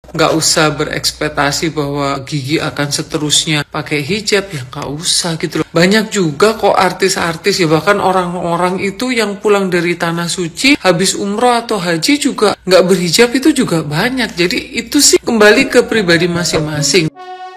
nggak usah berekspektasi bahwa Gigi akan seterusnya pakai hijab, ya nggak usah gitu loh. Banyak juga kok artis-artis ya, bahkan orang-orang itu yang pulang dari tanah suci habis umroh atau haji juga nggak berhijab, itu juga banyak. Jadi itu sih kembali ke pribadi masing-masing.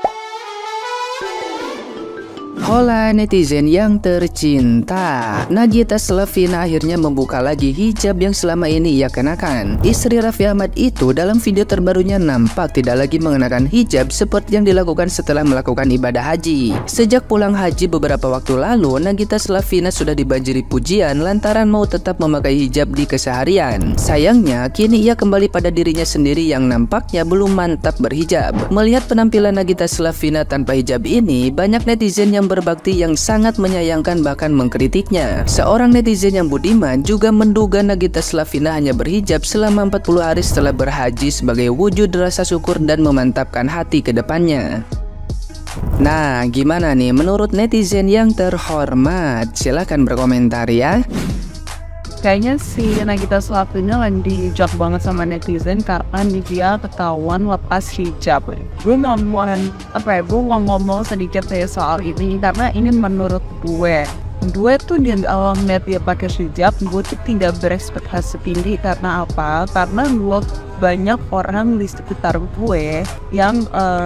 Hola netizen yang tercinta, Nagita Slavina akhirnya membuka lagi hijab yang selama ini ia kenakan. Istri Raffi Ahmad itu dalam video terbarunya nampak tidak lagi mengenakan hijab seperti yang dilakukan setelah melakukan ibadah haji. Sejak pulang haji beberapa waktu lalu, Nagita Slavina sudah dibanjiri pujian lantaran mau tetap memakai hijab di keseharian. Sayangnya, kini ia kembali pada dirinya sendiri yang nampaknya belum mantap berhijab. Melihat penampilan Nagita Slavina tanpa hijab ini, banyak netizen yang berbakti yang sangat menyayangkan bahkan mengkritiknya. Seorang netizen yang budiman juga menduga Nagita Slavina hanya berhijab selama 40 hari setelah berhaji sebagai wujud rasa syukur dan memantapkan hati ke depannya. Nah, gimana nih menurut netizen yang terhormat? Silahkan berkomentar ya. Kayaknya si Nagita Slavina lagi dihijab banget sama netizen karena dia ketahuan lepas hijab. Gue mau ngomong sedikit soal ini karena ini menurut gue tuh di awal ngeliat dia pakai hijab, gue tuh tidak berekspektasi tinggi. Karena apa? Karena gue banyak orang di sekitar gue yang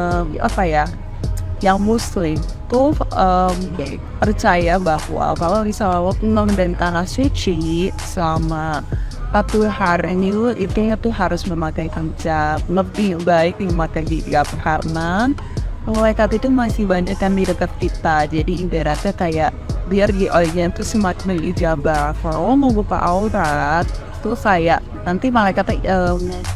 yang muslim tuh percaya bahwa kalau misalnya lo pulang dari tanah suci selama 40 hari itu tuh harus memakai hijab. Lebih baik memakai hijab karena malaikat itu masih banyak kan di dekat kita. Jadi ibaratnya kayak biar di orang tuh semakin ijabah. Kalau mau buka aurat tuh kayak nanti malaikatnya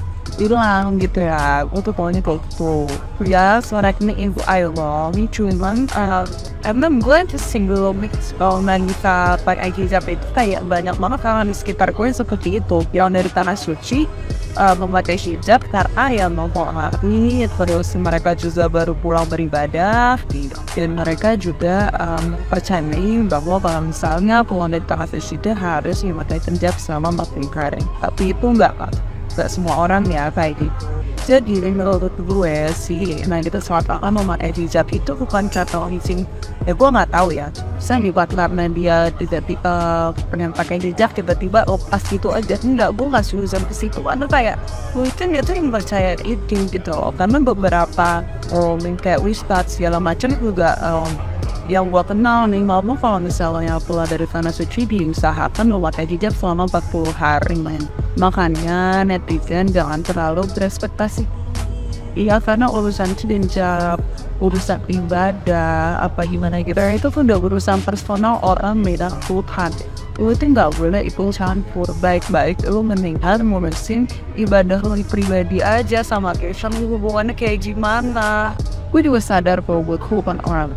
bilang gitu ya, untuk pokoknya gitu ya. Suaranya ibu Allah cuman emang gue tuh single mix. Kalau Nagita pakai hijab itu kayak banyak banget karena di sekitar gue seperti itu yang dari tanah suci memakai hijab karena ya mau hari terus mereka juga baru pulang beribadah dan mereka juga percaya bahwa kalau misalnya pulang dari tanah suci itu harus memakai hijab selama 40 hari. Tapi itu enggak semua orang ya kayak gitu. Jadi menurut gue sih Nagita Slavina memakai hijab itu bukan karena izin. Gue nggak tahu ya. Saya dibuat karena dia tiba-tiba pengen pakai hijab tiba-tiba lepas gitu aja. Enggak, gue nggak suruh sampai situ. Karena kayak gue itu dia tuh yang percaya itu gitu. Karena beberapa kayak Wistat segala macam juga yang gue kenal nih, mau kalau misalnya pulang dari tanah suci diusahakan memakai hijab selama 40 hari men. Makanya netizen jangan terlalu berekspektasi. Iya, karena urusan hijab, urusan ibadah, apa gimana gitu, itu pun udah urusan personal orang beda Tuhan. Lu tuh nggak boleh ikut campur. Baik-baik lu mendingan ngurusin ibadah lu pribadi aja sama Kesha, hubungannya kayak gimana. Gue juga sadar bahwa gue bukan orang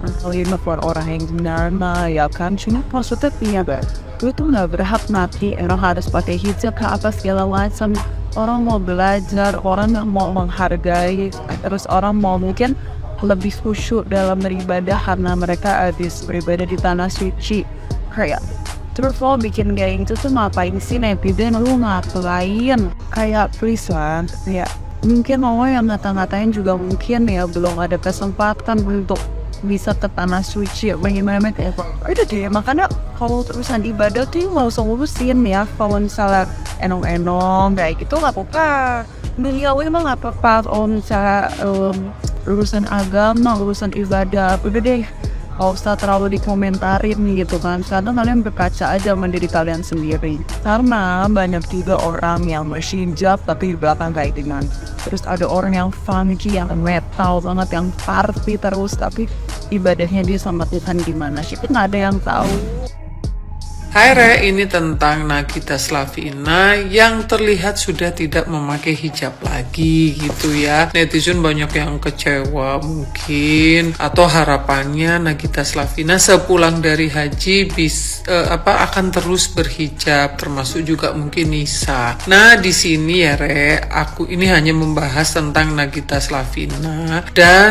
yang benar ya kan. Cuma maksudnya gue tuh nggak berhak nanti orang harus pakai hijab ke apa segala macam. Orang mau belajar, orang mau menghargai, terus orang mau mungkin lebih khusyuk dalam beribadah karena mereka habis beribadah di tanah suci. Kayak terus lo bikin kayak gitu tuh ngapain sih netizen? Lu ngapain? Kayak please lah ya. Mungkin mau yang ngata-ngatain juga mungkin ya belum ada kesempatan untuk bisa ke tanah suci bagaimana kayak itu deh. Makanya kalau terusan ibadah tuh nggak usah ngurusin ya. Kalau misalnya enong-enong kayak gitu nggak apa-apa, beliau emang nggak apa-apa. Kalau misalnya urusan agama, urusan ibadah, udah deh gak usah terlalu dikomentarin gitu kan. Kadang kalian berkaca aja sama diri kalian sendiri. Karena banyak juga orang yang berhijab tapi di belakang kayak dengan. Terus ada orang yang funky, yang metal banget, yang party terus tapi ibadahnya dia sama Tuhan gimana sih? Nggak ada yang tahu. Hai Re, ini tentang Nagita Slavina yang terlihat sudah tidak memakai hijab lagi gitu ya. Netizen banyak yang kecewa mungkin, atau harapannya Nagita Slavina sepulang dari haji akan terus berhijab, termasuk juga mungkin Nisa. Nah di sini ya Re, aku ini hanya membahas tentang Nagita Slavina dan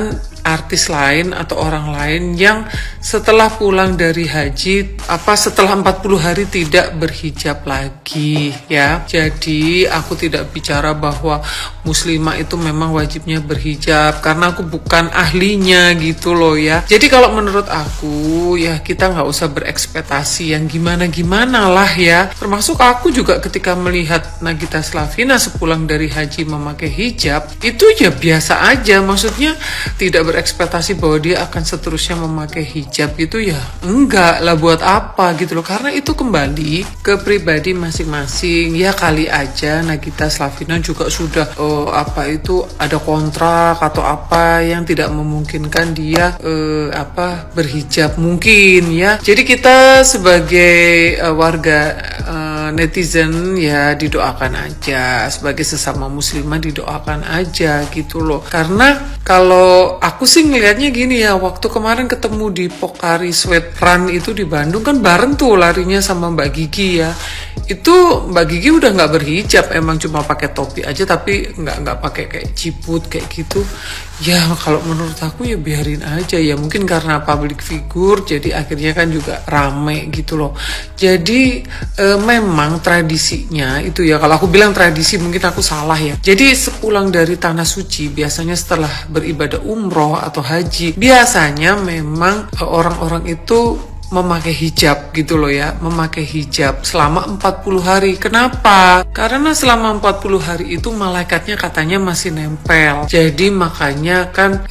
artis lain atau orang lain yang setelah pulang dari haji setelah 40 hari tidak berhijab lagi ya. Jadi aku tidak bicara bahwa muslimah itu memang wajibnya berhijab karena aku bukan ahlinya gitu loh ya. Jadi kalau menurut aku ya kita nggak usah berekspektasi yang gimana-gimana lah ya. Termasuk aku juga ketika melihat Nagita Slavina sepulang dari haji memakai hijab, itu ya biasa aja. Maksudnya tidak berekspektasi bahwa dia akan seterusnya memakai hijab gitu ya. Enggak lah, buat apa gitu loh. Karena itu kembali ke pribadi masing-masing. Ya kali aja Nagita Slavina juga sudah ada kontrak atau apa yang tidak memungkinkan dia berhijab mungkin ya. Jadi kita sebagai warga netizen ya didoakan aja, sebagai sesama muslimah didoakan aja gitu loh. Karena kalau aku sih ngelihatnya gini ya, waktu kemarin ketemu di Pocari Sweat Run itu di Bandung kan bareng tuh larinya sama Mbak Gigi ya. Itu Mbak Gigi udah nggak berhijab, emang cuma pakai topi aja tapi nggak pakai kayak ciput kayak gitu. Ya kalau menurut aku ya biarin aja ya, mungkin karena public figure jadi akhirnya kan juga rame gitu loh. Jadi memang tradisinya itu ya, kalau aku bilang tradisi mungkin aku salah ya. Jadi sepulang dari tanah suci biasanya setelah beribadah umroh atau haji, biasanya memang orang-orang itu memakai hijab gitu loh ya, memakai hijab selama 40 hari. Kenapa? Karena selama 40 hari itu malaikatnya katanya masih nempel. Jadi makanya kan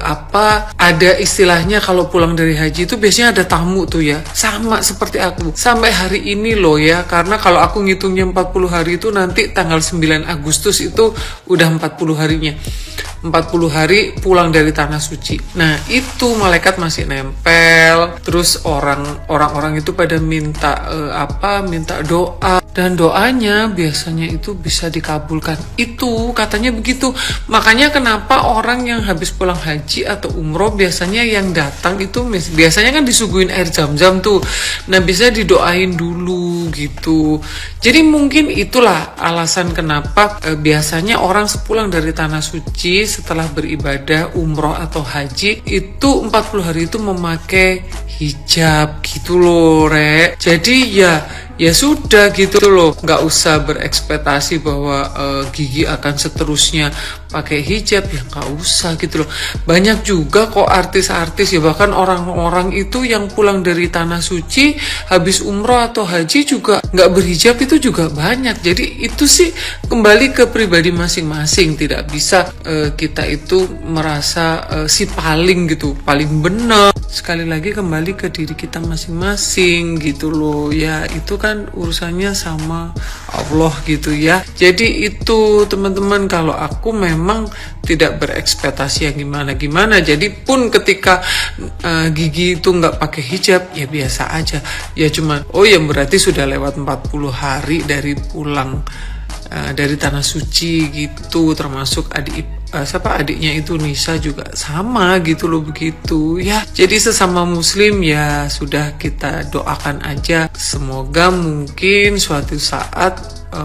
ada istilahnya kalau pulang dari haji itu biasanya ada tamu tuh ya. Sama seperti aku. Sampai hari ini loh ya, karena kalau aku ngitungnya 40 hari itu nanti tanggal 9 Agustus itu udah 40 harinya. 40 hari pulang dari tanah suci. Nah itu malaikat masih nempel. Terus orang-orang itu pada minta minta doa, dan doanya biasanya itu bisa dikabulkan. Itu katanya begitu. Makanya kenapa orang yang habis pulang haji atau umroh biasanya yang datang itu biasanya kan disuguhin air zam-zam tuh. Nah bisa didoain dulu gitu. Jadi mungkin itulah alasan kenapa biasanya orang sepulang dari tanah suci setelah beribadah umroh atau haji itu 40 hari itu memakai hijab gitu loh Rek. Jadi ya sudah gitu loh, nggak usah berekspektasi bahwa Gigi akan seterusnya pakai hijab, ya nggak usah gitu loh. Banyak juga kok artis-artis ya, bahkan orang-orang itu yang pulang dari tanah suci habis umroh atau haji juga nggak berhijab, itu juga banyak. Jadi itu sih kembali ke pribadi masing-masing, tidak bisa kita itu merasa si paling gitu, paling benar. Sekali lagi kembali ke diri kita masing-masing gitu loh ya, itu kan urusannya sama Allah gitu ya. Jadi itu teman-teman, kalau aku memang tidak berekspektasi yang gimana-gimana. Jadi pun ketika Gigi itu nggak pakai hijab ya biasa aja ya, cuman berarti sudah lewat 40 hari dari pulang dari tanah suci gitu. Termasuk adiknya itu Nisa juga sama gitu loh, begitu ya. Jadi sesama muslim ya sudah, kita doakan aja semoga mungkin suatu saat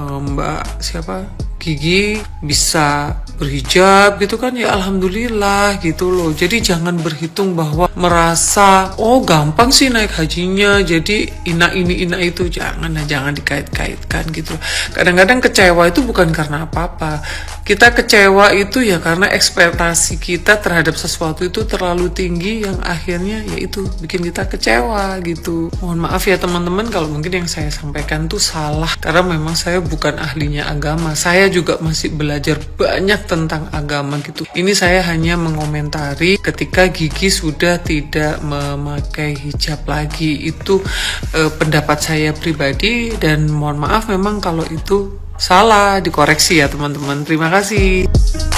Gigi bisa berhijab gitu kan ya, alhamdulillah gitu loh. Jadi jangan berhitung bahwa merasa gampang sih naik hajinya jadi ina itu, jangan dikait-kaitkan gitu. Kadang-kadang kecewa itu bukan karena apa-apa. Kita kecewa itu ya karena ekspektasi kita terhadap sesuatu itu terlalu tinggi yang akhirnya ya itu bikin kita kecewa gitu. Mohon maaf ya teman-teman kalau mungkin yang saya sampaikan tuh salah, karena memang saya bukan ahlinya agama. Saya juga masih belajar banyak tentang agama gitu. Ini saya hanya mengomentari ketika Gigi sudah tidak memakai hijab lagi. Itu pendapat saya pribadi, dan mohon maaf memang kalau itu salah, dikoreksi ya teman-teman. Terima kasih.